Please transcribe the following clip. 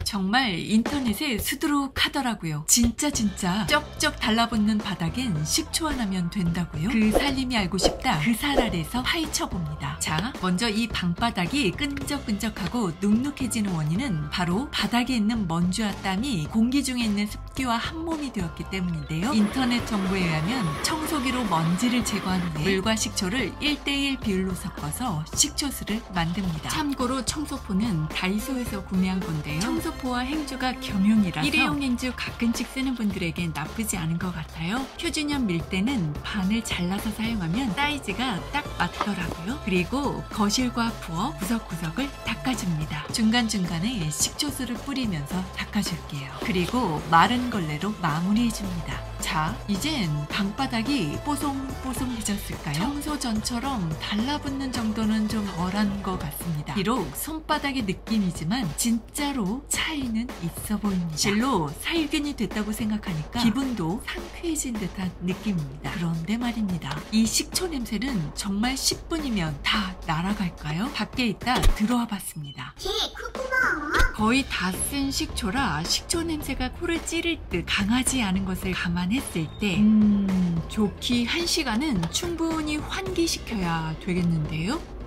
정말 인터넷에 수두룩하더라고요. 진짜 쩍쩍 달라붙는 바닥엔 식초 하나면 된다고요? 그 살림이 알고 싶다. 그 살 아래서 파헤쳐봅니다. 자, 먼저 이 방바닥이 끈적끈적하고 눅눅해지는 원인은 바로 바닥에 있는 먼지와 땀이 공기 중에 있는 습기와 한몸이 되었기 때문인데요. 인터넷 정보에 의하면 청소기로 먼지를 제거한 후에 물과 식초를 1:1 비율로 섞어서 식초수를 만듭니다. 참고로 청소포는 다이소에서 구매한 건데요. 청소포와 행주가 겸용이라서 일회용 행주 가끔씩 쓰는 분들에겐 나쁘지 않은 것 같아요. 표준형 밀대는 반을 잘라서 사용하면 사이즈가 딱 맞더라고요. 그리고 거실과 부엌 구석구석을 닦아줍니다. 중간중간에 식초수를 뿌리면서 닦아줄게요. 그리고 마른 걸레로 마무리해줍니다. 자, 이젠 방바닥이 뽀송뽀송해졌을까요? 청소 전처럼 달라붙는 정도는 좀 덜한 것 같습니다. 비록 손바닥의 느낌이지만 진짜로 차이는 있어 보입니다. 실로 살균이 됐다고 생각하니까 기분도 상쾌해진 듯한 느낌입니다. 그런데 말입니다. 이 식초 냄새는 정말 10분이면 다 날아갈까요? 밖에 있다 들어와 봤습니다. 거의 다 쓴 식초라 식초 냄새가 코를 찌를 듯 강하지 않은 것을 감안했을 때 좋기 1시간은 충분히 환기시켜야 되겠는데요?